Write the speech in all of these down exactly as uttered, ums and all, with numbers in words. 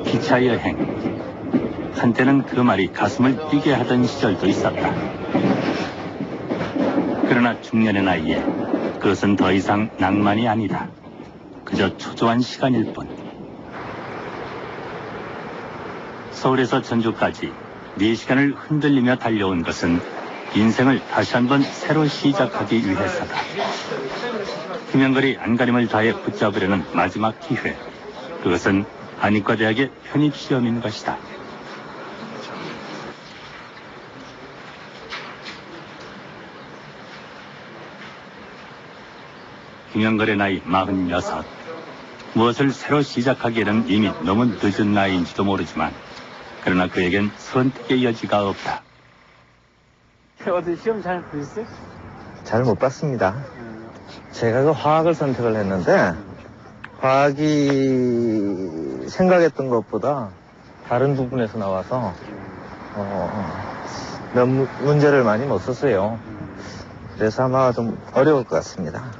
기차 여행. 한때는 그 말이 가슴을 뛰게 하던 시절도 있었다. 그러나 중년의 나이에 그것은 더 이상 낭만이 아니다. 그저 초조한 시간일 뿐. 서울에서 전주까지 네 시간을 흔들리며 달려온 것은 인생을 다시 한번 새로 시작하기 위해서다. 김영걸이 안간힘을 다해 붙잡으려는 마지막 기회. 그것은 한의과대학의 편입시험인 것이다. 김영걸의 나이 마흔여섯. 무엇을 새로 시작하기에는 이미 너무 늦은 나이인지도 모르지만 그러나 그에겐 선택의 여지가 없다. 어제 시험 잘 보셨어요? 잘 못 봤습니다. 제가 그 화학을 선택을 했는데 화학이 생각했던 것보다 다른 부분에서 나와서 어, 몇 문제를 많이 못 썼어요. 그래서 아마 좀 어려울 것 같습니다.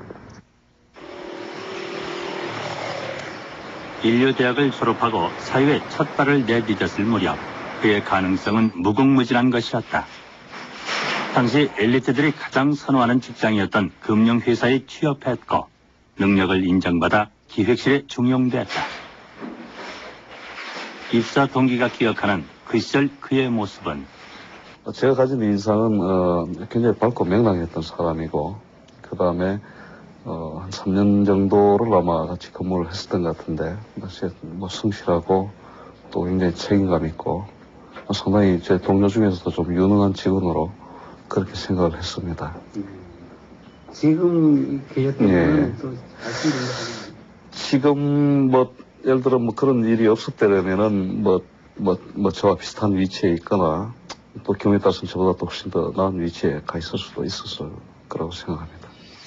인류대학을 졸업하고 사회에 첫 발을 내디뎠을 무렵 그의 가능성은 무궁무진한 것이었다. 당시 엘리트들이 가장 선호하는 직장이었던 금융회사에 취업했고 능력을 인정받아 기획실에 중용됐다. 입사 동기가 기억하는 그 시절 그의 모습은 제가 가진 인상은 어, 굉장히 밝고 명랑했던 사람이고 그 다음에 어, 한 삼 년 정도를 아마 같이 근무를 했었던 것 같은데 뭐 성실하고 또 굉장히 책임감 있고 상당히 제 동료 중에서도 좀 유능한 직원으로 그렇게 생각을 했습니다. 지금 계셨던 분은 예. 또 아시는 지금 뭐 예를 들어 뭐 그런 일이 없었다면은 뭐 뭐 뭐 저와 비슷한 위치에 있거나 또 경우에 따라서는 저보다 또 훨씬 더 나은 위치에 가 있을 수도 있었을 거라고 생각합니다.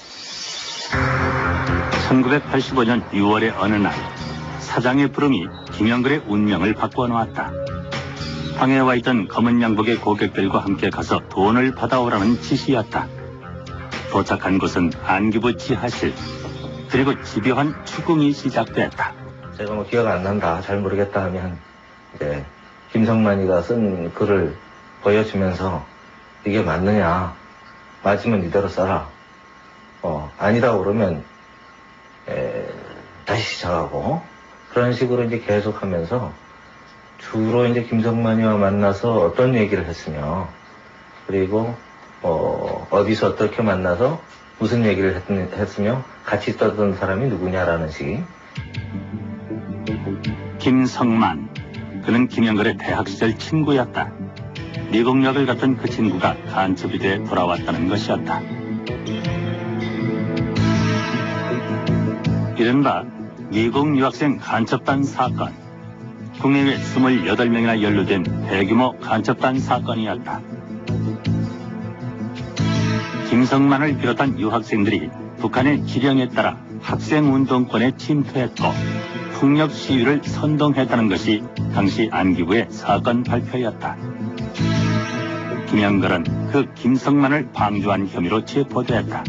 천구백팔십오 년 유월의 어느 날 사장의 부름이 김영걸의 운명을 바꿔놓았다. 방에 와 있던 검은 양복의 고객들과 함께 가서 돈을 받아오라는 지시였다. 도착한 곳은 안기부 지하실. 그리고 집요한 추궁이 시작됐다. 제가 뭐 기억 안 난다, 잘 모르겠다 하면 이제 김성만이가 쓴 글을 보여주면서 이게 맞느냐, 맞으면 이대로 써라. 어, 아니다 그러면 에, 다시 시작하고 그런 식으로 이제 계속하면서 주로 이제 김성만이와 만나서 어떤 얘기를 했으며 그리고 어, 어디서 어떻게 만나서 무슨 얘기를 했, 했으며 같이 있었던 사람이 누구냐라는 식. 김성만. 그는 김영걸의 대학 시절 친구였다. 미국 유학을 갔던 그 친구가 간첩이 돼 돌아왔다는 것이었다. 이른바 미국 유학생 간첩단 사건. 국내외 스물여덟 명이나 연루된 대규모 간첩단 사건이었다. 김성만을 비롯한 유학생들이 북한의 지령에 따라 학생운동권에 침투했고 폭력 시위를 선동했다는 것이 당시 안기부의 사건 발표였다. 김영걸은 그 김성만을 방조한 혐의로 체포됐다.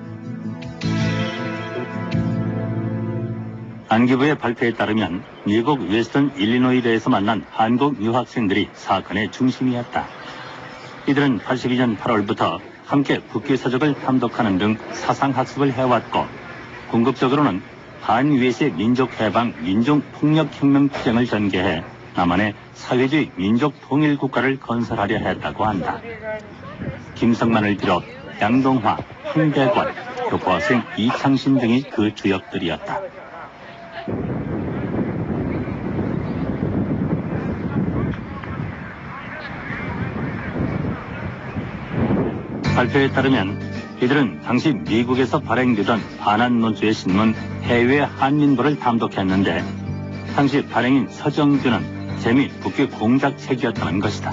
안기부의 발표에 따르면 미국 웨스턴 일리노이대에서 만난 한국 유학생들이 사건의 중심이었다. 이들은 팔십이 년 팔월부터 함께 국기서적을 탐독하는 등 사상학습을 해왔고 궁극적으로는 한위에스의 민족해방, 민족폭력혁명 투쟁을 전개해 남한의 사회주의 민족통일국가를 건설하려 했다고 한다. 김성만을 비롯 양동화, 황대관, 교포학생 이창신 등이 그 주역들이었다. 발표에 따르면 이들은 당시 미국에서 발행되던 반한 논조의 신문 해외 한민보를 탐독했는데 당시 발행인 서정규는 재미 북괴 공작책이었다는 것이다.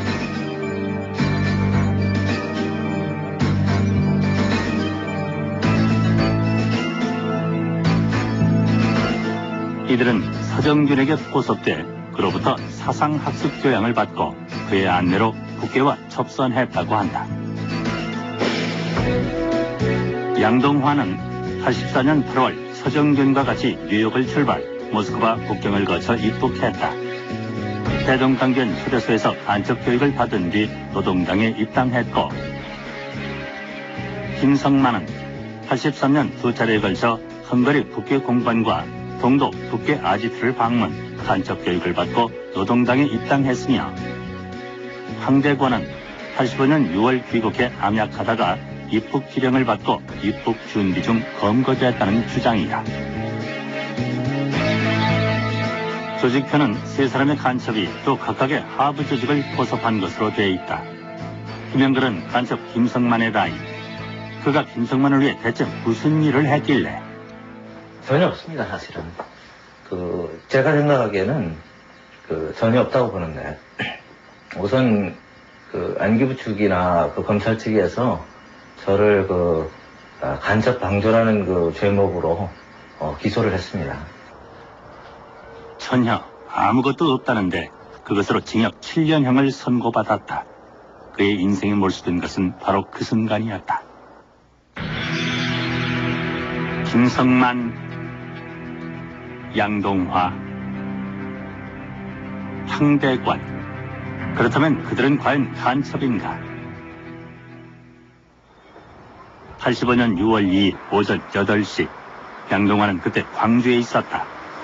이들은 서정균에게 포섭돼 그로부터 사상학습 교양을 받고 그의 안내로 북괴와 접선했다고 한다. 양동화는 팔십사 년 팔월 서정균과 같이 뉴욕을 출발, 모스크바 국경을 거쳐 입국했다. 대동당견 휴대소에서 간첩 교육을 받은 뒤 노동당에 입당했고, 김성만은 팔십삼 년 두 차례에 걸쳐 헝가리 북괴 공관과 동독 북괴 아지트를 방문, 간첩 교육을 받고 노동당에 입당했으며, 황대권은 팔십오 년 유월 귀국해 암약하다가 입국 기령을 받고 입국 준비 중 검거됐다는 주장이다. 조직표는 세 사람의 간첩이 또 각각의 하부 조직을 포섭한 것으로 되어 있다. 김영걸은 간첩 김성만의 라인. 그가 김성만을 위해 대체 무슨 일을 했길래? 전혀 없습니다, 사실은. 그, 제가 생각하기에는 그 전혀 없다고 보는데, 우선 그 안기부 측이나 그 검찰 측에서 저를 그 아, 간첩 방조라는 그 죄목으로 어, 기소를 했습니다. 전혀 아무것도 없다는데 그것으로 징역 칠 년형을 선고받았다. 그의 인생이 몰수된 것은 바로 그 순간이었다. 김성만, 양동화, 황대권. 그렇다면 그들은 과연 간첩인가? 팔십오 년 유월 이일 오전 여덟 시, 양동화는 그때 광주에 있었다.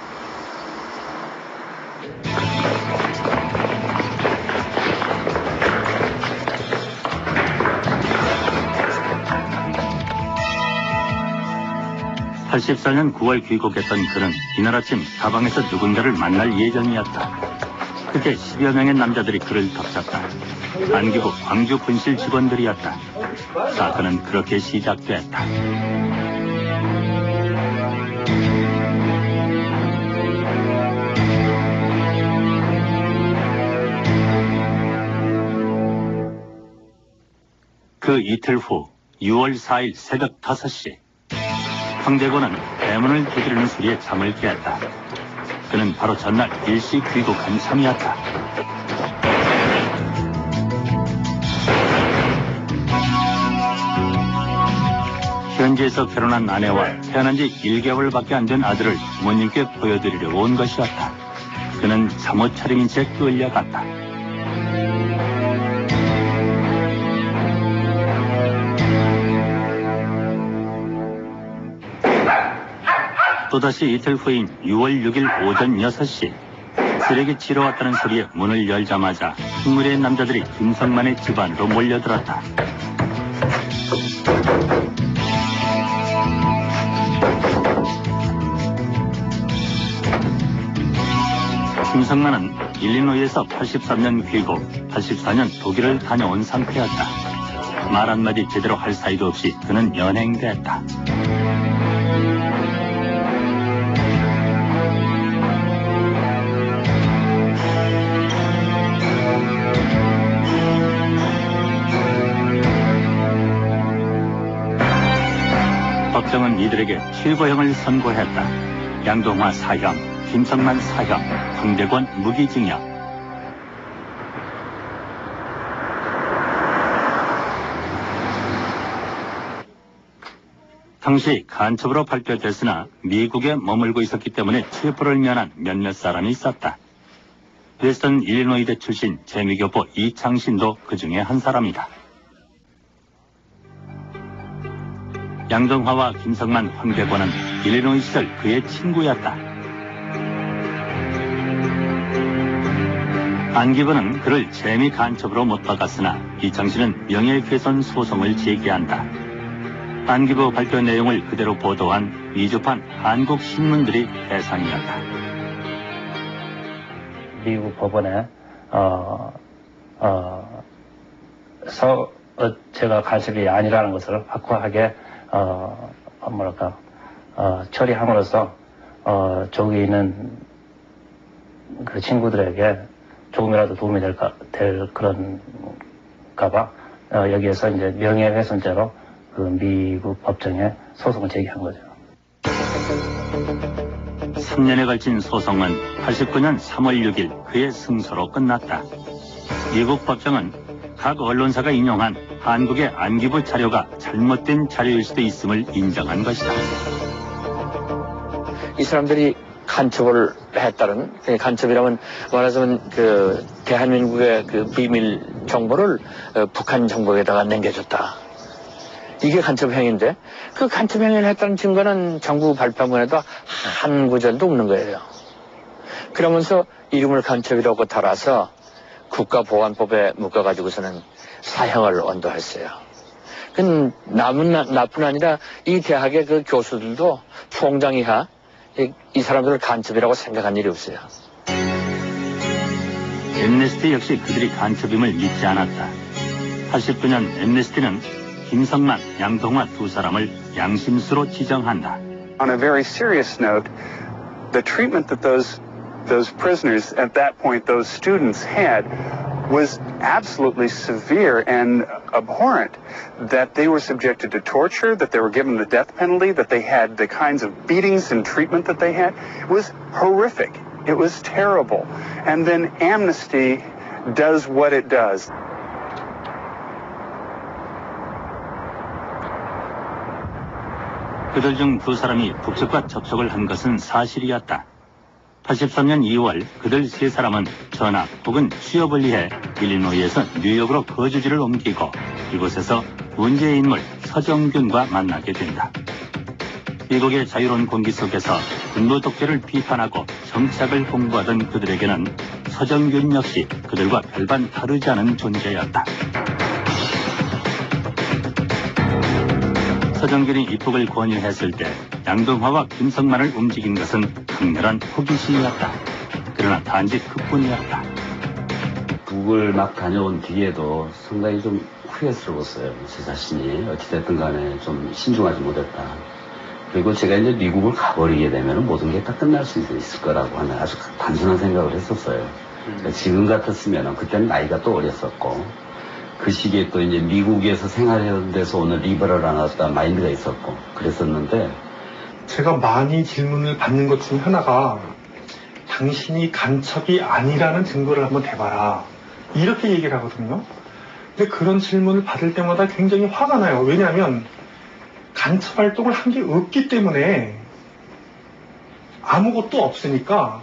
팔십사 년 구월 귀국했던 그는 이날 아침 다방에서 누군가를 만날 예정이었다. 그때 십여 명의 남자들이 그를 덮쳤다. 안기부 광주 분실 직원들이었다. 사건은 그렇게 시작됐다. 그 이틀 후 유월 사일 새벽 다섯 시, 황대권은 대문을 두드리는 소리에 잠을 깼다. 그는 바로 전날 일시 귀국한 참이었다. 현지에서 결혼한 아내와 태어난 지 일 개월밖에 안 된 아들을 부모님께 보여드리려 온 것이었다. 그는 잠옷 차림인 채 끌려갔다. 또다시 이틀 후인 유월 육일 오전 여섯 시, 쓰레기 치러 왔다는 소리에 문을 열자마자 한 무리의 남자들이 김성만의 집 안으로 몰려들었다. 김성만은 일리노이에서 팔십삼 년 귀국, 팔십사 년 독일을 다녀온 상태였다. 말 한마디 제대로 할 사이도 없이 그는 연행됐다. 법정은 이들에게 실거형을 선고했다. 양동화 사형, 김성만 사형, 황대권 무기징역. 당시 간첩으로 발표됐으나 미국에 머물고 있었기 때문에 체포를 면한 몇몇 사람이 있었다. 웨스턴 일리노이대 출신 재미교포 이창신도 그 중에 한 사람이다. 양동화와 김성만, 황대권은 일리노이 시절 그의 친구였다. 안기부는 그를 재미 간첩으로 못 박았으나 이창신은 명예훼손 소송을 제기한다. 안기부 발표 내용을 그대로 보도한 위조판 한국 신문들이 대상이었다. 미국 법원에 어, 어, 서, 어, 제가 간첩이 아니라는 것을 확고하게 어, 뭐랄까 어, 처리함으로써 어, 저기 있는 그 친구들에게 조금이라도 도움이 될까 될 그런가봐 어, 여기에서 이제 명예훼손죄로 그 미국 법정에 소송을 제기한 거죠. 삼 년에 걸친 소송은 팔십구 년 삼월 육일 그의 승소로 끝났다. 미국 법정은 각 언론사가 인용한 한국의 안기부 자료가 잘못된 자료일 수도 있음을 인정한 것이다. 이 사람들이 간첩을 했다는, 간첩이라면 말하자면 그 대한민국의 그 비밀 정보를 어, 북한 정보에다가 남겨줬다. 이게 간첩 행위인데 그 간첩 행위를 했다는 증거는 정부 발표문에도 한 구절도 없는 거예요. 그러면서 이름을 간첩이라고 달아서 국가보안법에 묶어가지고서는 사형을 언도했어요. 그 남은 나뿐 아니라 이 대학의 그 교수들도 총장 이하 이, 이 사람들을 간첩이라고 생각한 일이 없어요. 엠네스티 역시 그들이 간첩임을 믿지 않았다. 팔십구 년 엠네스티는 김성만, 양동화 두 사람을 양심수로 지정한다. On a very serious note, the treatment that those those prisoners at that point, those students had, was absolutely severe and abhorrent. That they were subjected to torture, that they were given the death penalty, that they had the kinds of beatings and treatment that they had, was horrific. It was terrible. And then Amnesty does what it does. 그들 중 두 사람이 북측과 접촉을 한 것은 사실이었다. 팔십삼 년 이월 그들 세 사람은 전학 혹은 취업을 위해 일리노이에서 뉴욕으로 거주지를 옮기고 이곳에서 문제의 인물 서정균과 만나게 된다. 미국의 자유로운 공기 속에서 군부 독재를 비판하고 정착을 홍보하던 그들에게는 서정균 역시 그들과 별반 다르지 않은 존재였다. 서정균이 입국을 권유했을 때 양동화와 김성만을 움직인 것은 강렬한 호기심이었다. 그러나 단지 그뿐이었다. 북을 막 다녀온 뒤에도 상당히 좀 후회스러웠어요. 제 자신이 어찌됐든 간에 좀 신중하지 못했다. 그리고 제가 이제 미국을 가버리게 되면 모든 게 다 끝날 수 있을 거라고 하는 아주 단순한 생각을 했었어요. 음. 지금 같았으면 그때는 나이가 또 어렸었고 그 시기에 또 이제 미국에서 생활하는 데서 오는 리버럴한 어떤 마인드가 있었고 그랬었는데 제가 많이 질문을 받는 것 중 하나가 당신이 간첩이 아니라는 증거를 한번 대봐라 이렇게 얘기를 하거든요. 근데 그런 질문을 받을 때마다 굉장히 화가 나요. 왜냐하면 간첩 활동을 한 게 없기 때문에 아무것도 없으니까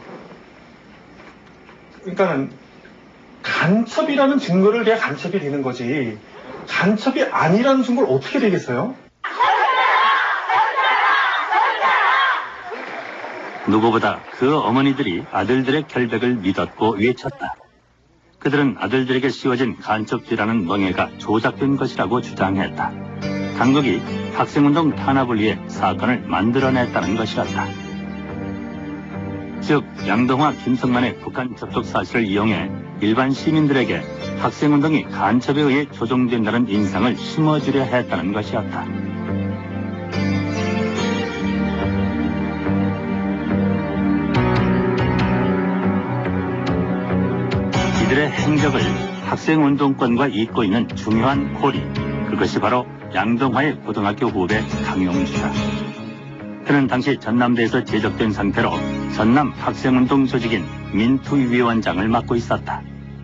그러니까 간첩이라는 증거를 내야 간첩이 되는 거지 간첩이 아니라는 증거를 어떻게 되겠어요? 누구보다 그 어머니들이 아들들의 결백을 믿었고 외쳤다. 그들은 아들들에게 씌워진 간첩죄라는 멍해가 조작된 것이라고 주장했다. 당국이 학생운동 탄압을 위해 사건을 만들어냈다는 것이었다. 즉 양동화, 김성만의 북한 접촉 사실을 이용해 일반 시민들에게 학생운동이 간첩에 의해 조종된다는 인상을 심어주려 했다는 것이었다. 이들의 행적을 학생운동권과 잇고 있는 중요한 고리, 그것이 바로 양동화의 고등학교 후배 강용주다. 그는 당시 전남대에서 제적된 상태로 전남 학생운동 조직인 민투위원장을 맡고 있었다.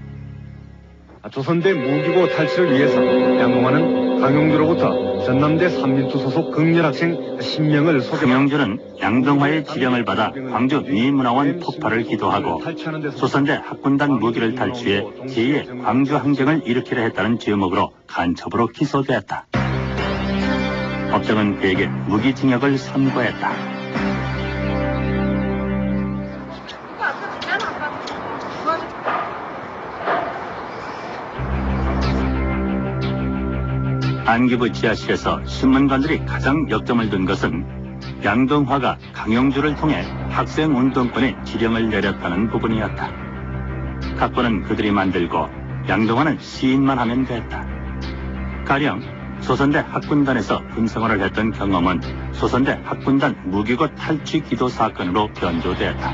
조선대 무기고 탈취를 위해서 양동화는 강용주로부터 전남대 삼민투 소속 극렬학생 십 명을 소개. 강용주는 양동화의 지령을 받아 광주 미문화원 폭발을 기도하고 조선대 학군단 무기를 탈취해 제이의 광주 항쟁을 일으키려 했다는 죄목으로 간첩으로 기소되었다. 법정은 그에게 무기징역을 선고했다. 안기부 지하실에서 신문관들이 가장 역점을 둔 것은 양동화가 강용주를 통해 학생운동권에 지령을 내렸다는 부분이었다. 각본은 그들이 만들고 양동화는 시인만 하면 됐다. 가령 조선대 학군단에서 군생활을 했던 경험은 조선대 학군단 무기고 탈취 기도 사건으로 변조되었다.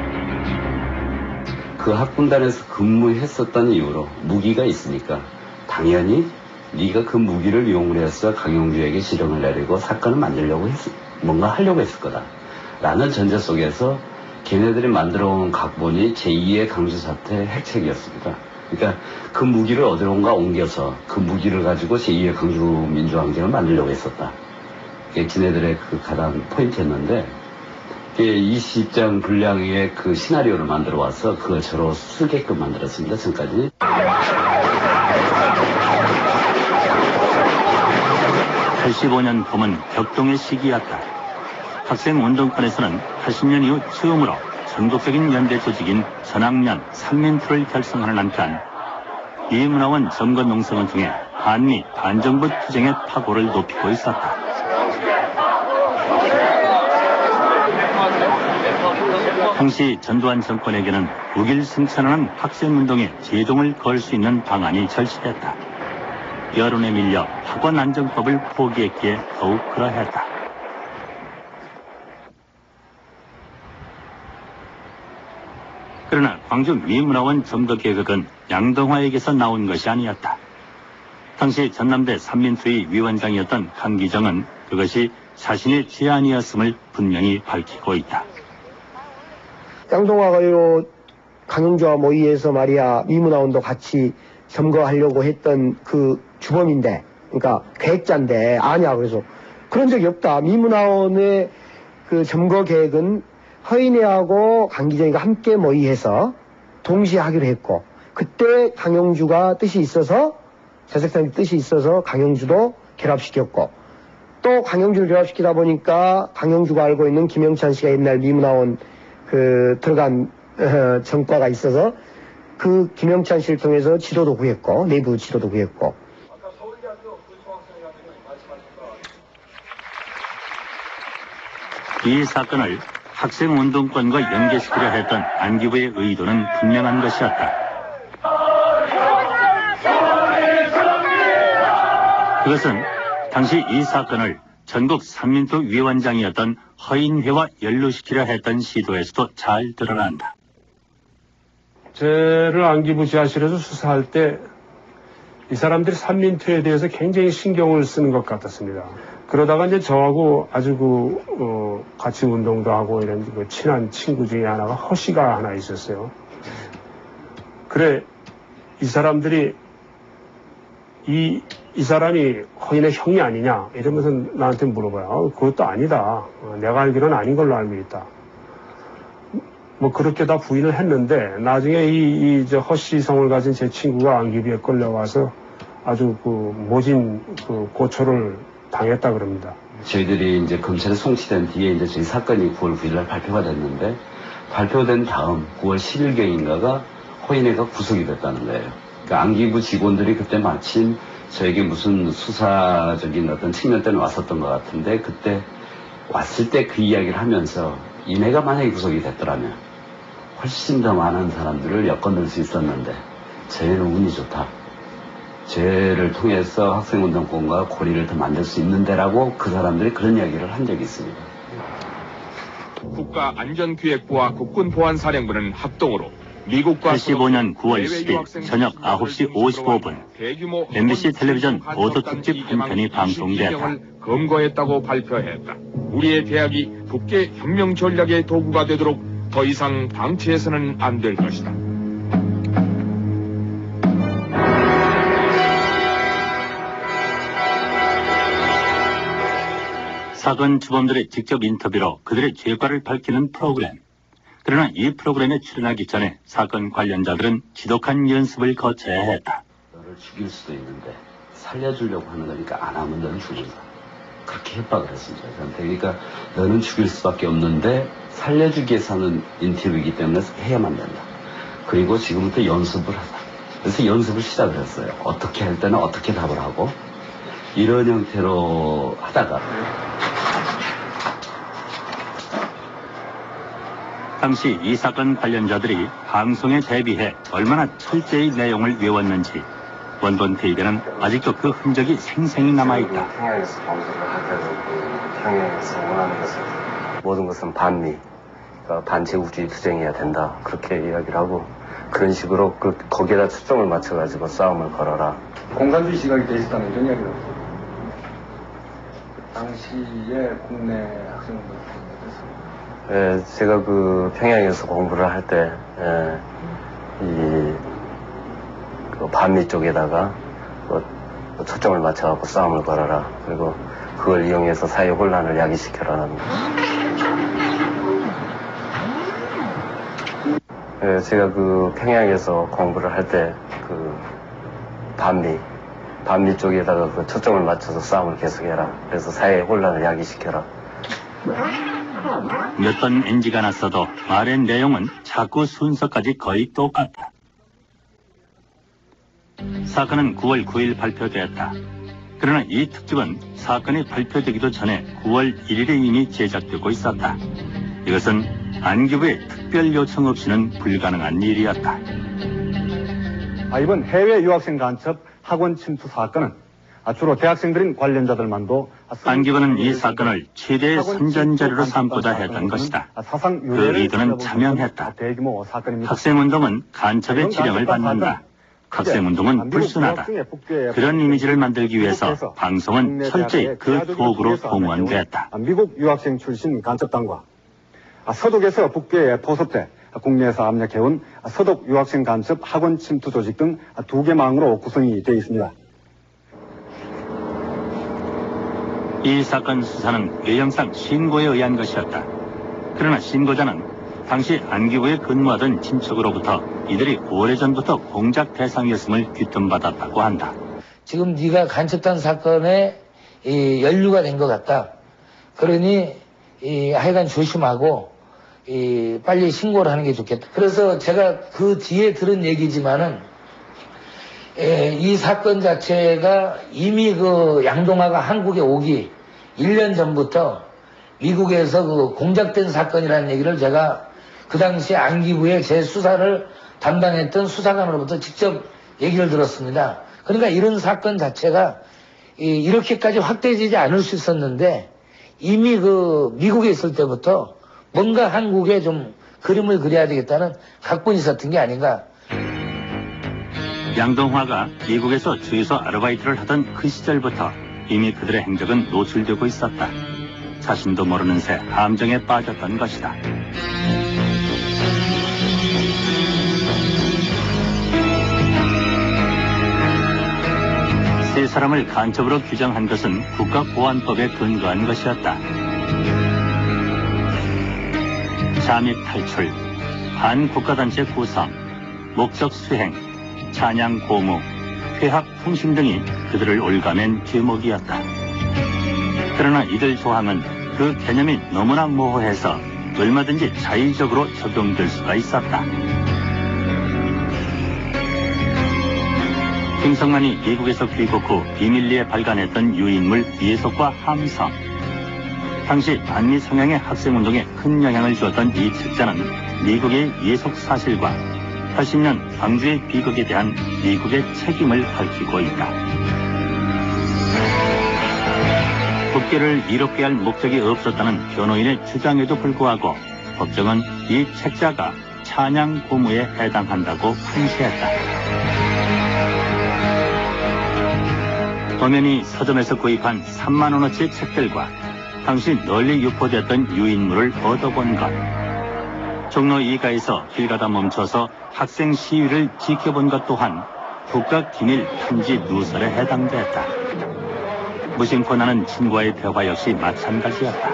그 학군단에서 근무했었던 이유로 무기가 있으니까 당연히 네가 그 무기를 이용을 해서 강용주에게 지령을 내리고 사건을 만들려고 했, 뭔가 하려고 했을 거다 라는 전제 속에서 걔네들이 만들어온 각본이 제이의 강주 사태 핵책이었습니다. 그러니까 그 무기를 어디론가 옮겨서 그 무기를 가지고 제이의 강주 민주항쟁을 만들려고 했었다. 그게 걔네들의 그 가장 포인트였는데 예, 이십 장 분량의 그 시나리오를 만들어 와서 그걸 저로 쓰게끔 만들었습니다, 지금까지. 팔십오 년 봄은 격동의 시기였다. 학생운동권에서는 팔십 년 이후 처음으로 전국적인 연대 조직인 전학년 삼민투를 결성하는 한편 이문화원 점거 농성을 통해 반미 반정부 투쟁의 파고를 높이고 있었다. 당시 전두환 정권에게는 국일 승천하는 학생운동에 제동을 걸 수 있는 방안이 절실했다. 여론에 밀려 학원 안정법을 포기했기에 더욱 그러했다. 그러나 광주 미문화원 점거 계획은 양동화에게서 나온 것이 아니었다. 당시 전남대 삼민투의 위원장이었던 강기정은 그것이 자신의 제안이었음을 분명히 밝히고 있다. 양동화가 요 강영주와 모의해서 말이야 미문화원도 같이 점거하려고 했던 그 주범인데, 그러니까 계획자인데 아니야. 그래서 그런 적이 없다. 미문화원의 그 점거 계획은 허인회하고 강기정이가 함께 모의해서 동시에 하기로 했고, 그때 강영주가 뜻이 있어서, 재석상의 뜻이 있어서 강영주도 결합시켰고, 또 강영주를 결합시키다 보니까 강영주가 알고 있는 김영찬 씨가 옛날 미문화원 그 들어간 어, 정과가 있어서 그 김영찬 씨를 통해서 지도도 구했고, 내부 지도도 구했고. 이 사건을 학생운동권과 연계시키려 했던 안기부의 의도는 분명한 것이었다. 그것은 당시 이 사건을 전국 삼민투 위원장이었던 허인회와 연루시키려 했던 시도에서도 잘 드러난다. 저를 안기부 지하실에서 수사할 때 이 사람들이 삼민투에 대해서 굉장히 신경을 쓰는 것 같았습니다. 그러다가 이제 저하고 아주 그, 어, 같이 운동도 하고 이런 그 친한 친구 중에 하나가 허씨가 하나 있었어요. 그래, 이 사람들이 이, 이 사람이 허인의 형이 아니냐 이러면서 나한테 물어봐요. 어, 그것도 아니다. 어, 내가 알기로는 아닌 걸로 알고 있다. 뭐 그렇게 다 부인을 했는데 나중에 이, 이 저 허씨 성을 가진 제 친구가 안기부에 끌려와서 아주 그 모진 그 고초를 당했다 그럽니다. 저희들이 이제 검찰에 송치된 뒤에 이제 저희 사건이 구월 구일 날 발표가 됐는데, 발표된 다음 구월 십일경인가가 허인회가 구속이 됐다는 거예요. 그러니까 안기부 직원들이 그때 마침 저에게 무슨 수사적인 어떤 측면 때문에 왔었던 것 같은데, 그때 왔을 때 그 이야기를 하면서 이내가 만약에 구속이 됐더라면 훨씬 더 많은 사람들을 엮어넣을 수 있었는데 저희는 운이 좋다. 죄를 통해서 학생운동권과 고리를 더 만들 수 있는데라고 그 사람들이 그런 이야기를 한 적이 있습니다. 국가안전기획부와 국군보안사령부는 합동으로 미국과 팔십오 년 구월 십일 저녁 아홉 시 오십오 분 엠비씨 텔레비전 보도특집 한 편이 방송됐다. 검거했다고 발표했다. 우리의 대학이 북계 혁명 전략의 도구가 되도록 더 이상 방치해서는 안 될 것이다. 사건 주범들의 직접 인터뷰로 그들의 죄과를 밝히는 프로그램. 그러나 이 프로그램에 출연하기 전에 사건 관련자들은 지독한 연습을 거쳐야 했다. 너를 죽일 수도 있는데 살려주려고 하는 거니까 안 하면 너는 죽는다. 그렇게 협박을 했습니다. 저한테. 그러니까 너는 죽일 수밖에 없는데 살려주기 위해서 하는 인터뷰이기 때문에 해야만 된다. 그리고 지금부터 연습을 하자. 그래서 연습을 시작을 했어요. 어떻게 할 때는 어떻게 답을 하고, 이런 형태로 하다가 당시 이 사건 관련자들이 방송에 대비해 얼마나 철저히 내용을 외웠는지 원본 테이프에는 아직도 그 흔적이 생생히 남아있다. 평양에서 방송을 하더라도 그 평양에서 원하는 것은 모든 것은 반미, 그러니까 반제국주의 투쟁해야 된다. 그렇게 이야기를 하고, 그런 식으로 그 거기에다 초점을 맞춰가지고 싸움을 걸어라. 공산주의 시각이 돼 있었다는 이런 이야기를 하고, 당시에 국내 학생들 예, 제가 그 평양에서 공부를 할 때, 예, 이, 그 반미 쪽에다가 그 초점을 맞춰갖고 싸움을 걸어라. 그리고 그걸 이용해서 사회 혼란을 야기시켜라는. 예, 제가 그 평양에서 공부를 할 때 그 반미, 반미 쪽에다가 그 초점을 맞춰서 싸움을 계속해라. 그래서 사회 혼란을 야기시켜라. 몇 번 엔지가 났어도 말의 내용은 자꾸 순서까지 거의 똑같다. 사건은 구월 구일 발표되었다. 그러나 이 특집은 사건이 발표되기도 전에 구월 일일에 이미 제작되고 있었다. 이것은 안기부의 특별 요청 없이는 불가능한 일이었다. 아, 이번 해외 유학생 간첩 학원 침투 사건은 아, 주로 대학생들인 관련자들만도 아, 안기부는 이 사건을 최대의 선전자료로 삼고자 했던 것이다. 사상 그 의도는 자명했다. 대규모 사건입니다. 학생운동은 간첩의 지령을 받는다. 학생운동은 불순하다. 그런 이미지를 만들기 위해서 방송은 철저히 그 도구로 동원됐다. 미국 유학생 출신 간첩단과 서독에서 북괴에 포섭돼 국내에서 압력해온 서독 유학생 간첩 학원 침투 조직 등 두 개 망으로 구성이 되어 있습니다. 이 사건 수사는 외형상 신고에 의한 것이었다. 그러나 신고자는 당시 안기부에 근무하던 친척으로부터 이들이 오래전부터 공작 대상이었음을 귀뜸받았다고 한다. 지금 네가 간첩단 사건에 이 연루가 된 것 같다. 그러니 이 하여간 조심하고 이 빨리 신고를 하는 게 좋겠다. 그래서 제가 그 뒤에 들은 얘기지만은 에, 이 사건 자체가 이미 그 양동화가 한국에 오기 일 년 전부터 미국에서 그 공작된 사건이라는 얘기를 제가 그 당시 안기부의 제 수사를 담당했던 수사관으로부터 직접 얘기를 들었습니다. 그러니까 이런 사건 자체가 이, 이렇게까지 확대되지 않을 수 있었는데 이미 그 미국에 있을 때부터 뭔가 한국에 좀 그림을 그려야 되겠다는 각본이 있었던 게 아닌가. 양동화가 미국에서 주유소 아르바이트를 하던 그 시절부터 이미 그들의 행적은 노출되고 있었다. 자신도 모르는 새 함정에 빠졌던 것이다. 세 사람을 간첩으로 규정한 것은 국가보안법에 근거한 것이었다. 잠입 탈출, 반국가단체 구성, 목적 수행, 찬양 고무, 회합 통신 등이 그들을 올가맨 죄목이었다. 그러나 이들 조항은 그 개념이 너무나 모호해서 얼마든지 자의적으로 적용될 수가 있었다. 김성만이 미국에서 귀국 후 비밀리에 발간했던 유인물 예속과 함성. 당시 반미 성향의 학생운동에 큰 영향을 주었던 이 책자는 미국의 예속 사실과 팔십 년 광주의 비극에 대한 미국의 책임을 밝히고 있다. 국계를 이롭게 할 목적이 없었다는 변호인의 주장에도 불구하고 법정은 이 책자가 찬양 고무에 해당한다고 판시했다. 범인이 서점에서 구입한 삼만 원어치 책들과 당시 널리 유포됐던 유인물을 얻어본 것. 종로 이가에서 길 가다 멈춰서 학생 시위를 지켜본 것 또한 국가기밀 편지 누설에 해당됐다. 무심코 나는 친구와의 대화 역시 마찬가지였다.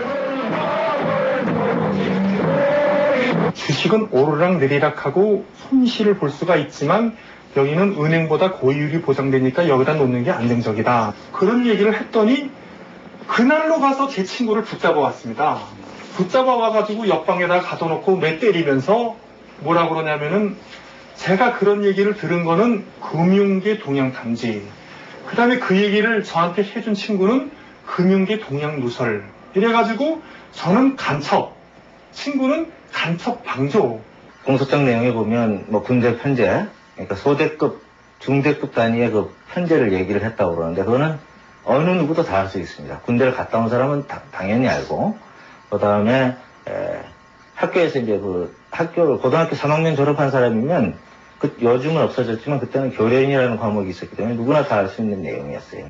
주식은 오르락 내리락하고 손실을 볼 수가 있지만 여기는 은행보다 고이율이 보장되니까 여기다 놓는 게 안정적이다. 그런 얘기를 했더니 그날로 가서 제 친구를 붙잡아 왔습니다. 붙잡아 와가지고 옆방에다가 가둬놓고 매 때리면서 뭐라 그러냐면은 제가 그런 얘기를 들은 거는 금융계 동향 탐지. 그 다음에 그 얘기를 저한테 해준 친구는 금융계 동향 누설. 이래가지고 저는 간첩, 친구는 간첩 방조. 공소장 내용에 보면 뭐 군대 편제, 그러니까 소대급, 중대급 단위의 그 편제를 얘기를 했다고 그러는데 그거는 어느 누구도 다 할 수 있습니다. 군대를 갔다 온 사람은 다, 당연히 알고, 그 다음에 학교에서 이제 그 학교를 고등학교 삼 학년 졸업한 사람이면 그 요즘은 없어졌지만 그때는 교련이라는 과목이 있었기 때문에 누구나 다 할 수 있는 내용이었어요.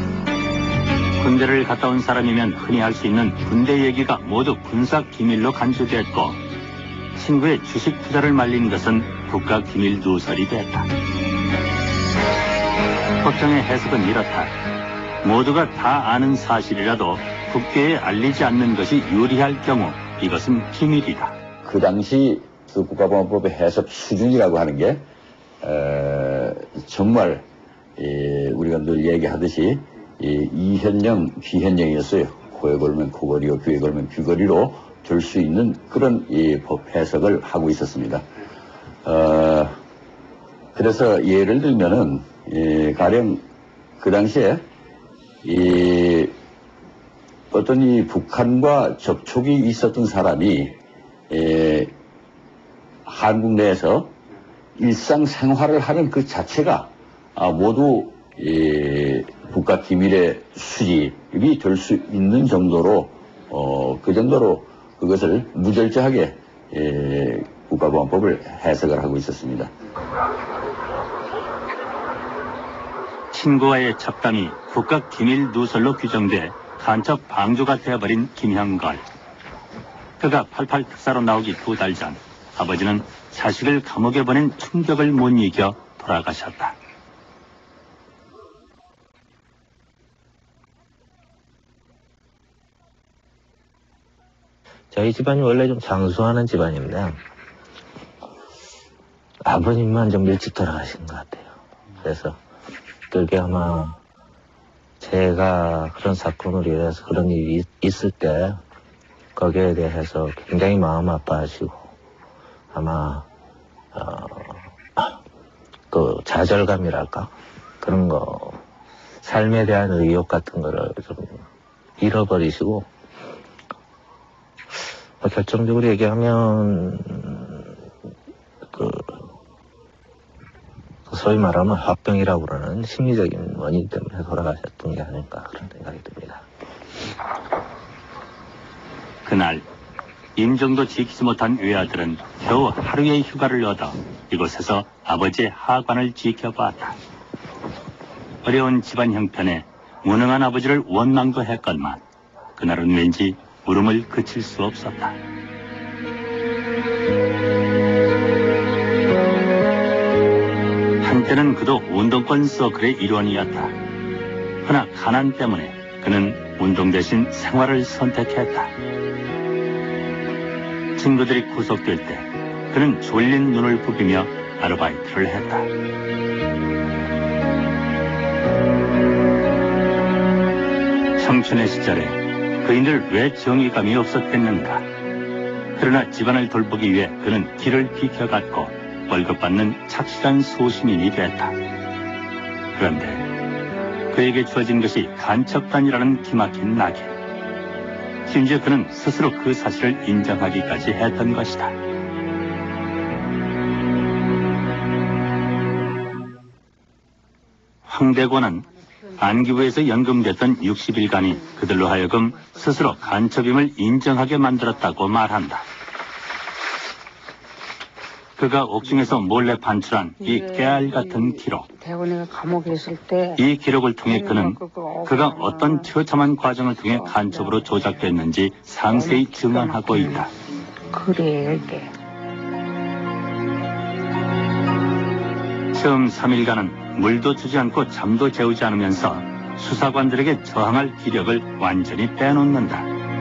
군대를 갔다 온 사람이면 흔히 할 수 있는 군대 얘기가 모두 군사 기밀로 간주됐고 친구의 주식 투자를 말린 것은 국가 기밀 누설이 됐다. 법정의 해석은 이렇다. 모두가 다 아는 사실이라도 국회에 알리지 않는 것이 유리할 경우 이것은 기밀이다. 그 당시 그 국가보안법의 해석 수준이라고 하는 게 에, 정말 이, 우리가 늘 얘기하듯이 이, 이현령, 귀현령이었어요. 코에 걸면 코걸이요, 귀에 걸면 귀걸이로 될 수 있는 그런 이 법 해석을 하고 있었습니다. 어, 그래서 예를 들면은 이, 가령 그 당시에 이 어떤 이 북한과 접촉이 있었던 사람이 에, 한국 내에서 일상생활을 하는 그 자체가 아, 모두 에, 국가 기밀의 수집이 될 수 있는 정도로 어, 그 정도로 그것을 무절제하게 에, 국가보안법을 해석을 하고 있었습니다. 친구와의 잡담이 국가 기밀 누설로 규정돼 간첩 방조가 되어버린 김형걸. 그가 팔팔 특사로 나오기 두 달 전 아버지는 자식을 감옥에 보낸 충격을 못 이겨 돌아가셨다. 저희 집안이 원래 좀 장수하는 집안인데 아버님만 좀 일찍 돌아가신 것 같아요. 그래서 그게 아마 제가 그런 사건으로 인해서 그런 일이 있을 때 거기에 대해서 굉장히 마음 아파하시고 아마 어, 그 좌절감이랄까 그런 거 삶에 대한 의욕 같은 거를 좀 잃어버리시고 어, 결정적으로 얘기하면 그 소위 말하면 합병이라고 그러는 심리적인 원인 때문에 돌아가셨던 게 아닐까 그런 생각이 듭니다. 그날 임종도 지키지 못한 외아들은 겨우 하루의 휴가를 얻어 이곳에서 아버지의 하관을 지켜보았다. 어려운 집안 형편에 무능한 아버지를 원망도 했건만 그날은 왠지 울음을 그칠 수 없었다. 한때는 그도 운동권 서클의 일원이었다. 그러나 가난 때문에 그는 운동 대신 생활을 선택했다. 친구들이 구속될 때 그는 졸린 눈을 부비며 아르바이트를 했다. 청춘의 시절에 그인들 왜 정의감이 없었겠는가. 그러나 집안을 돌보기 위해 그는 길을 비켜갔고 월급 받는 착실한 소시민이 됐다. 그런데 그에게 주어진 것이 간첩단이라는 기막힌 낙인. 심지어 그는 스스로 그 사실을 인정하기까지 했던 것이다. 황대권은 안기부에서 연금됐던 육십 일간이 그들로 하여금 스스로 간첩임을 인정하게 만들었다고 말한다. 그가 옥중에서 몰래 반출한 이 깨알 같은 기록. 대원이가 감옥에 있을 때 이 기록을 통해 그는 그가 어떤 처참한 과정을 통해 간첩으로 조작됐는지 상세히 증언하고 있다. 그래 이게 처음 삼 일간은 물도 주지 않고 잠도 재우지 않으면서 수사관들에게 저항할 기력을 완전히 빼놓는다.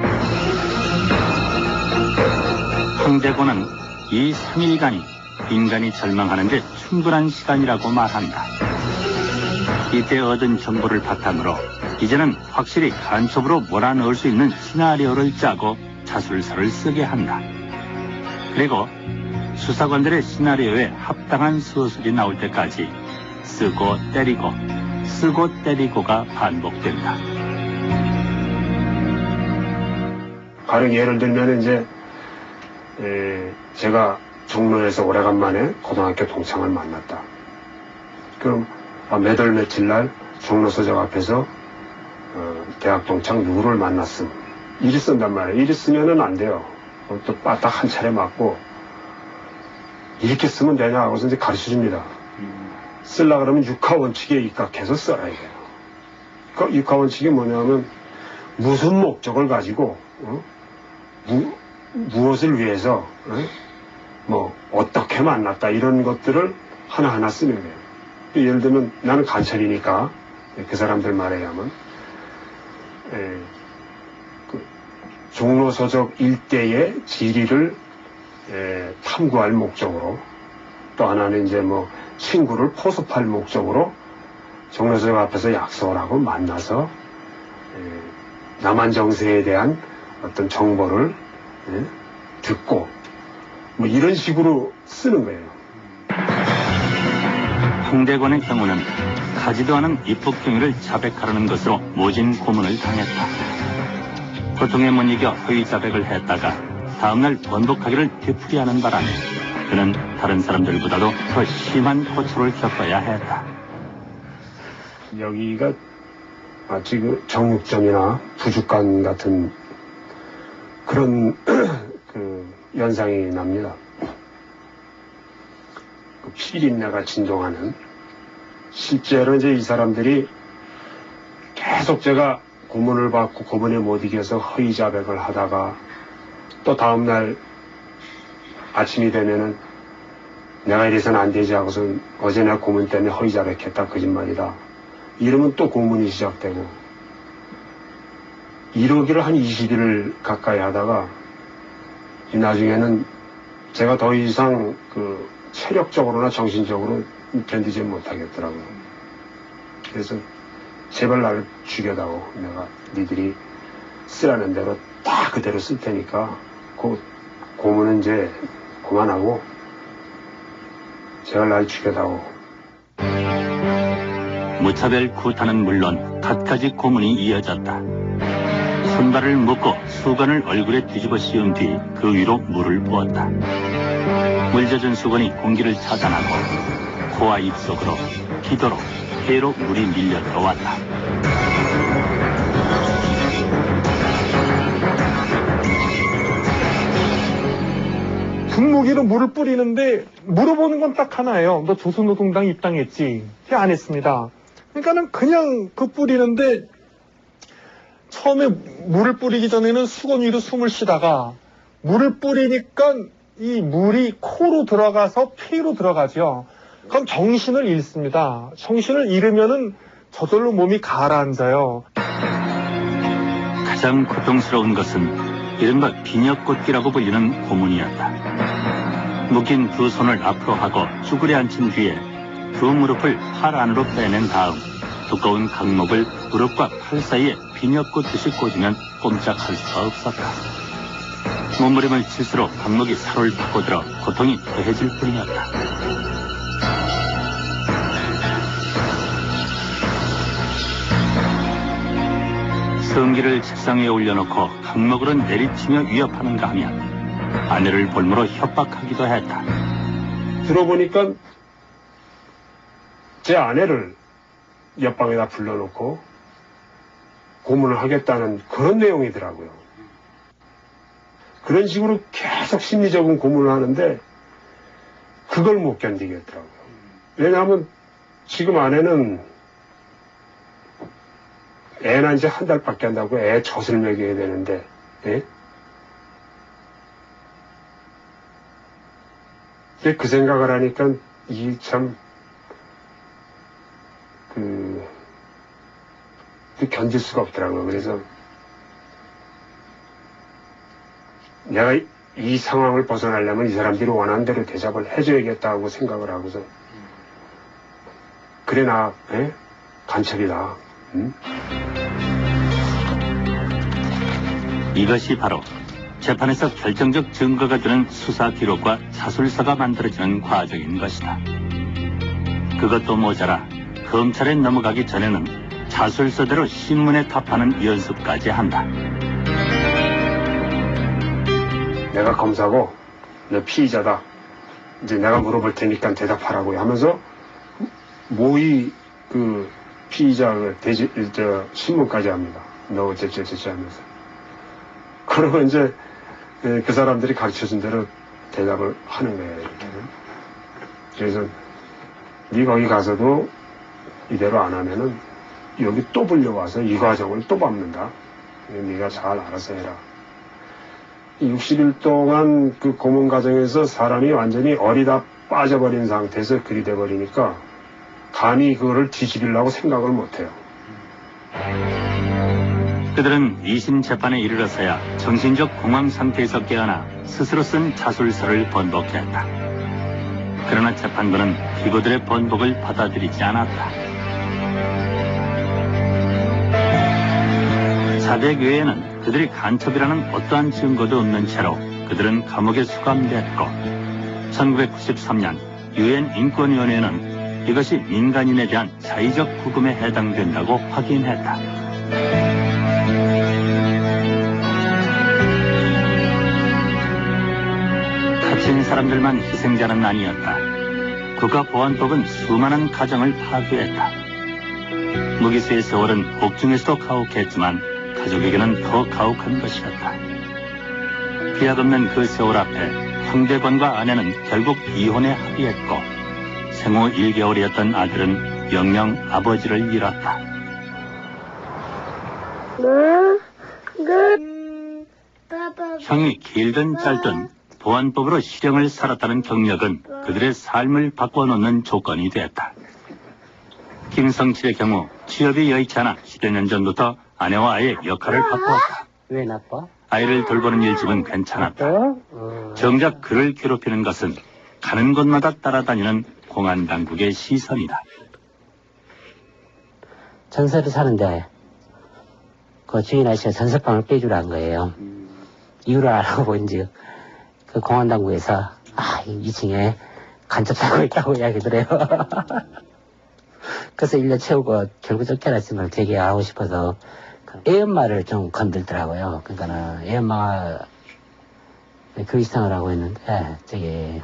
황대고는 이 삼 일간이 인간이 절망하는데 충분한 시간이라고 말한다. 이때 얻은 정보를 바탕으로 이제는 확실히 간첩으로 몰아넣을 수 있는 시나리오를 짜고 자술서를 쓰게 한다. 그리고 수사관들의 시나리오에 합당한 서술이 나올 때까지 쓰고 때리고 쓰고 때리고가 반복된다. 가령 예를 들면 이제 에, 제가 종로에서 오래간만에 고등학교 동창을 만났다. 그럼 아, 몇월 며칠 날 종로 서적 앞에서 어, 대학 동창 누구를 만났음. 일이 쓴단 말이에요. 일이 쓰면은 안 돼요. 또 빠딱 한 차례 맞고 이렇게 쓰면 되냐 하고서 이제 가르쳐 줍니다. 쓰려 그러면 육하 원칙에 입각해서 써라 이거예요. 그 육하 원칙이 뭐냐면 무슨 목적을 가지고 어? 무, 무엇을 위해서 어? 뭐 어떻게 만났다 이런 것들을 하나하나 쓰는 거예요. 예를 들면 나는 간첩이니까 그 사람들 말에 의하면 에, 그 종로 서적 일대의 지리를 에, 탐구할 목적으로, 또 하나는 이제 뭐 친구를 포섭할 목적으로 정로석 앞에서 약속을 하고 만나서 에, 남한 정세에 대한 어떤 정보를 에, 듣고 뭐 이런 식으로 쓰는 거예요. 황대관의 경우는 가지도 않은 입북경위를 자백하려는 것으로 모진 고문을 당했다. 고통에 못 이겨 허위 자백을 했다가 다음날 번복하기를 되풀이하는 바람에 그는 다른 사람들보다도 더 심한 고초를 겪어야 했다. 여기가 마치 그 정육점이나 부죽간 같은 그런 그 연상이 납니다. 그 피린내가 진동하는. 실제로 이제 이 사람들이 계속 제가 고문을 받고 고문에 못 이겨서 허위 자백을 하다가 또 다음날 아침이 되면은 내가 이래서는 안 되지 하고서 어제 내가 고문 때문에 허위 자백했다 거짓말이다 이러면 또 고문이 시작되고 이러기를 한 이십 일을 가까이 하다가 나중에는 제가 더 이상 그 체력적으로나 정신적으로 견디지 못하겠더라고요. 그래서 제발 나를 죽여다오. 내가 니들이 쓰라는 대로 다 그대로 쓸 테니까 그 고문은 이제 그만하고 제발 나를 죽여다오. 무차별 구타는 물론 갖가지 고문이 이어졌다. 손발을 묶고 수건을 얼굴에 뒤집어 씌운 뒤 그 위로 물을 부었다. 물 젖은 수건이 공기를 차단하고 코와 입 속으로 기도로 폐로 물이 밀려 들어왔다. 분무기로 물을 뿌리는데 물어보는 건 딱 하나예요. 너 조선노동당 입당했지? 안 했습니다. 그러니까는 그냥 그 뿌리는데 처음에 물을 뿌리기 전에는 수건 위로 숨을 쉬다가 물을 뿌리니까 이 물이 코로 들어가서 폐로 들어가죠. 그럼 정신을 잃습니다. 정신을 잃으면은 저절로 몸이 가라앉아요. 가장 고통스러운 것은 이른바 비녀꽂기라고 불리는 고문이었다. 묶인 두 손을 앞으로 하고 쭈그려 앉힌 뒤에 두 무릎을 팔 안으로 빼낸 다음 두꺼운 강목을 무릎과 팔 사이에 비녀 꽂듯이 꽂으면 꼼짝할 수가 없었다. 몸부림을 칠수록 강목이 살을 파고들어 고통이 더해질 뿐이었다. 성기를 책상 위에 올려놓고 강목으로 내리치며 위협하는가 하면 아내를 볼모로 협박하기도 했다. 들어보니까 제 아내를 옆방에다 불러놓고 고문을 하겠다는 그런 내용이더라고요. 그런 식으로 계속 심리적인 고문을 하는데 그걸 못 견디겠더라고요. 왜냐하면 지금 아내는 애 난 지 한 달밖에 안 된다고 애 젖을 먹여야 되는데 예? 근데 그 생각을 하니까 이 참 그, 그 견딜 수가 없더라고요. 그래서 내가 이, 이 상황을 벗어나려면 이 사람들이 원하는 대로 대접을 해줘야겠다고 생각을 하고서 그래 나 에? 간첩이다. 응? 이것이 바로 재판에서 결정적 증거가 되는 수사 기록과 자술서가 만들어지는 과정인 것이다. 그것도 모자라 검찰에 넘어가기 전에는 자술서대로 신문에 답하는 연습까지 한다. 내가 검사고 내 피의자다. 이제 내가 물어볼 테니까 대답하라고 하면서 모의 그 피의자 대지, 저, 신문까지 합니다. 너 어쩌저쩌 하면서. 그러면 이제 그 사람들이 가르쳐준 대로 대답을 하는 거예요. 이렇게. 그래서 네 거기 가서도 이대로 안 하면은 여기 또 불려와서 이 과정을 또 밟는다. 네가 잘 알아서 해라. 육십 일 동안 그 고문 과정에서 사람이 완전히 어리다 빠져버린 상태에서 그리 돼버리니까 감히 그거를 뒤집으려고 생각을 못해요. 그들은 이심 재판에 이르러서야 정신적 공황 상태에서 깨어나 스스로 쓴 자술서를 번복했다. 그러나 재판부는 피고들의 번복을 받아들이지 않았다. 자백 외에는 그들이 간첩이라는 어떠한 증거도 없는 채로 그들은 감옥에 수감됐고 천구백구십삼 년 유엔 인권위원회는 이것이 민간인에 대한 자의적 구금에 해당된다고 확인했다. 다친 사람들만 희생자는 아니었다. 국가보안법은 수많은 가정을 파괴했다. 무기수의 세월은 옥중에서도 가혹했지만 가족에게는 더 가혹한 것이었다. 기약 없는 그 세월 앞에 황대건과 아내는 결국 이혼에 합의했고 생후 일 개월이었던 아들은 영영 아버지를 잃었다. 형이 길든 짧든 보안법으로 실형을 살았다는 경력은 그들의 삶을 바꿔놓는 조건이 되었다. 김성칠의 경우 취업이 여의치 않아 십여 년 전부터 아내와 아이의 역할을 바꾸었다. 왜 나빠? 아이를 돌보는 일집은 괜찮았다. 정작 그를 괴롭히는 것은 가는 곳마다 따라다니는 공안당국의 시선이다. 전세를 사는데 그 주인 아저씨가 전세방을 빼주라는 거예요. 이유를 알아보고 이제 그 공안당국에서 아, 이 층에 간첩하고 있다고 이야기를 해요. 그래서 일 년 채우고 결국 쫓겨났지만 되게 하고 싶어서 애 엄마를 좀 건들더라고요. 그러니까는 애 엄마가 그 이상을 하고 있는데 저기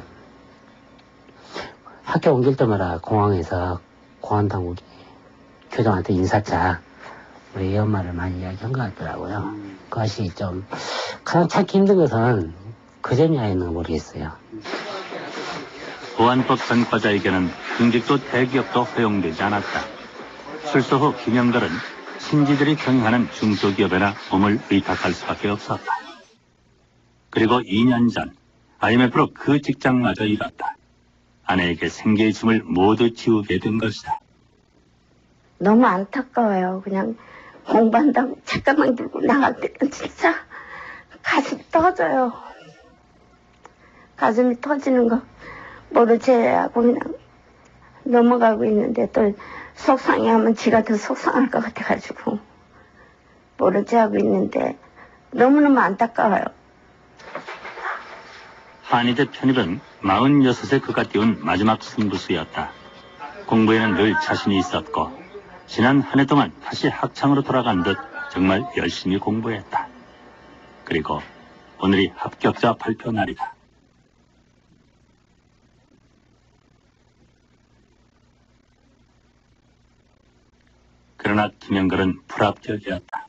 학교 옮길 때마다 공항에서 공안당국이 교장한테 인사차 우리 애 엄마를 많이 이야기한 것 같더라고요. 그것이 좀 가장 찾기 힘든 것은 그 점이 아닌가 모르겠어요. 보안법 전과자에게는 공직도 대기업도 허용되지 않았다. 출소 후 김영걸은 신지들이 경영하는 중소기업에나 몸을 의탁할 수밖에 없었다. 그리고 이 년 전 아이엠에프로 그 직장마저 잃었다. 아내에게 생계의 짐을 모두 지우게 된 것이다. 너무 안타까워요. 그냥 공부한다고 책가방 들고 나갈 때는 진짜 가슴이 터져요. 가슴이 터지는 거 모르지 하고 그냥 넘어가고 있는데 또 속상해하면 지가 더 속상할 것 같아가지고 모르지 하고 있는데 너무너무 안타까워요. 한의대 편입은 마흔여섯에 그가 띄운 마지막 승부수였다. 공부에는 늘 자신이 있었고 지난 한 해 동안 다시 학창으로 돌아간 듯 정말 열심히 공부했다. 그리고 오늘이 합격자 발표 날이다. 그러나 김영걸은 불합격이었다.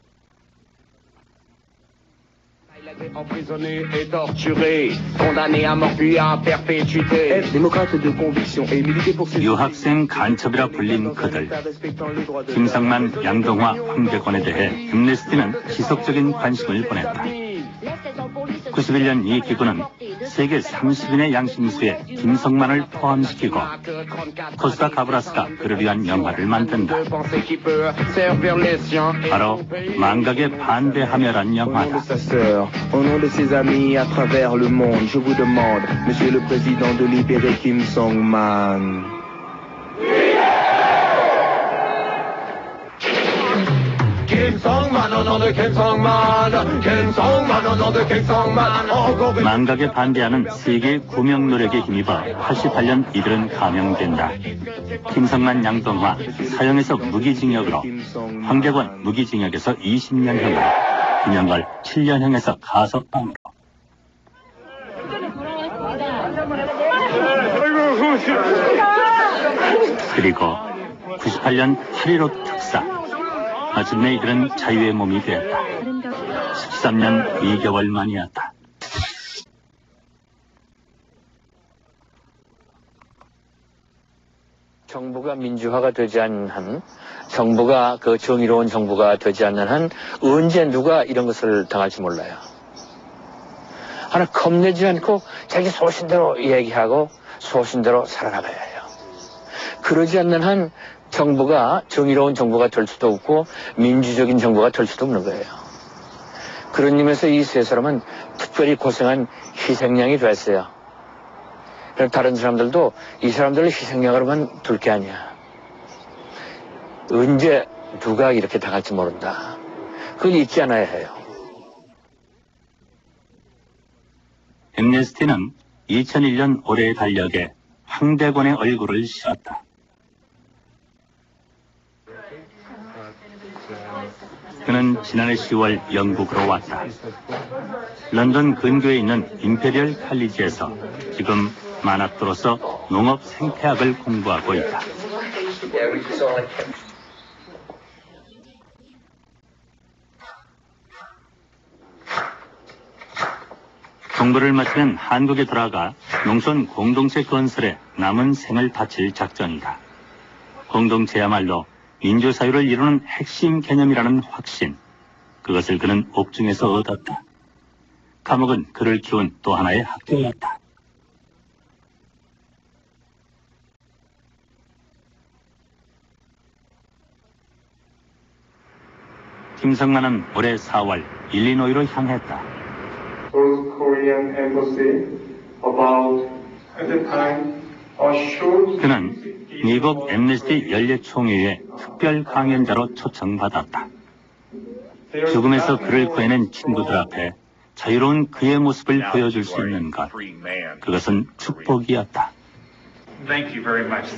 Emprisonné et torturé, condamné à mort puis à perpétuité. Démocrate de conviction et milité pour ses 유학생 간첩이라 불린 그들. 김성만, 양동화, 황재권에 대해 엠네스티는 지속적인 관심을 보냈다. 구십일 년 이 기구는 세계 삼십 인의 양심수에 김성만을 포함시키고 코스타 카브라스가 그를 위한 영화를 만든다. 바로 망각에 반대하며란 영화다. Au nom de ses amis à travers le monde, je vous demande, Monsieur le Président, de libérer Kim Song-man. Kim Song-man, au nom de Kim Song-man, Kim Song-man, au nom de Kim Song-man. 망각에 반대하는 세계 구명 노력에 힘입어 팔십팔 년 이들은 감형된다. 김성만, 양동화 사형에서 무기징역으로, 황재권 무기징역에서 이십 년형으로, 김영걸 칠 년형에서 가석방으로. 그리고 구십팔 년 팔 일오 특사. 마침내 이들은 자유의 몸이 되었다. 십삼 년 이 개월 만이었다. 정부가 민주화가 되지 않는 한, 정부가 그 정의로운 정부가 되지 않는 한 언제 누가 이런 것을 당할지 몰라요. 하나 겁내지 않고 자기 소신대로 얘기하고 소신대로 살아나가야 해요. 그러지 않는 한 정부가 정의로운 정부가 될 수도 없고 민주적인 정부가 될 수도 없는 거예요. 그런 의미에서 이 세 사람은 특별히 고생한 희생양이 됐어요. 다른 사람들도 이 사람들을 희생양으로만 둘 게 아니야. 언제 누가 이렇게 당할지 모른다. 그걸 잊지 않아야 해요. 엠네스티는 이천일 년 올해의 달력에 황대권의 얼굴을 씌웠다. 그는 지난해 시월 영국으로 왔다. 런던 근교에 있는 임페리얼 칼리지에서 지금 만학도로서 농업 생태학을 공부하고 있다. 공부를 마치면 한국에 돌아가 농촌 공동체 건설에 남은 생을 바칠 작정이다. 공동체야말로 민주사회를 이루는 핵심 개념이라는 확신, 그것을 그는 옥중에서 얻었다. 감옥은 그를 키운 또 하나의 학교였다. 김성만은 올해 사월 일리노이로 향했다. South Korean embassy about at the time assured 그는 미국 엠네스티 연례총회에 특별 강연자로 초청받았다. 죽음에서 그를 구해낸 친구들 앞에 자유로운 그의 모습을 보여줄 수 있는 것, 그것은 축복이었다. Thank you very much.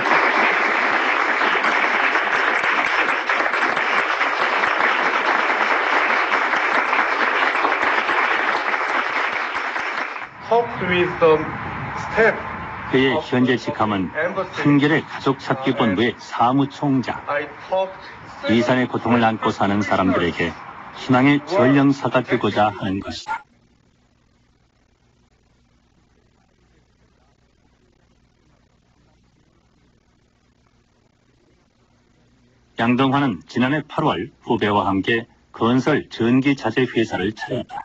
Talked with the staff. 그의 현재 직함은 한겨레 가족찾기 본부의 사무총장. 이산의 고통을 안고 사는 사람들에게 희망의 전령사가 되고자 하는 것이다. 양동환은 지난해 팔월 후배와 함께 건설 전기자재 회사를 차렸다.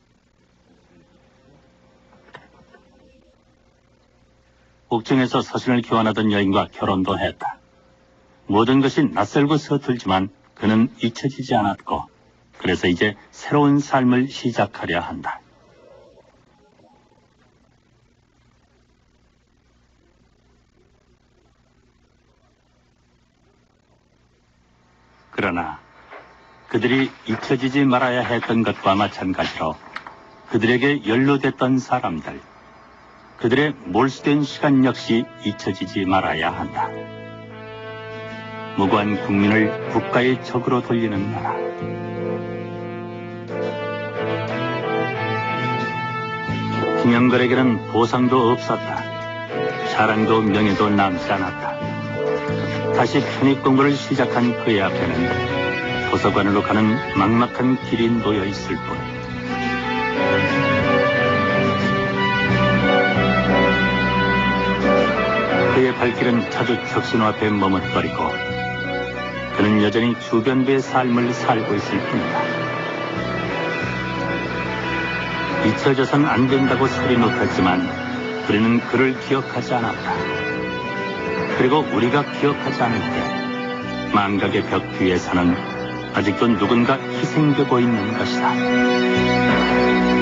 옥중에서 서신을 교환하던 여인과 결혼도 했다. 모든 것이 낯설고 서툴지만 그는 잊혀지지 않았고, 그래서 이제 새로운 삶을 시작하려 한다. 그러나 그들이 잊혀지지 말아야 했던 것과 마찬가지로 그들에게 연루됐던 사람들, 그들의 몰수된 시간 역시 잊혀지지 말아야 한다. 무고한 국민을 국가의 적으로 돌리는 나라. 김영걸에게는 보상도 없었다. 자랑도 명예도 남지 않았다. 다시 편입 공부를 시작한 그의 앞에는 도서관으로 가는 막막한 길이 놓여 있을 뿐. 그의 발길은 자주 혁신 앞에 머뭇거리고 그는 여전히 주변부의 삶을 살고 있을 뿐이다. 잊혀져선 안 된다고 소리 높였지만 우리는 그를 기억하지 않았다. 그리고 우리가 기억하지 않을 때 망각의 벽 뒤에서는 아직도 누군가 희생되고 있는 것이다.